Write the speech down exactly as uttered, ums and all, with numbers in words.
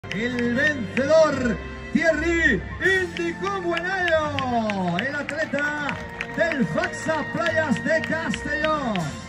El vencedor, Thierry Indico Buenayo, el atleta del Faxa Playas de Castellón.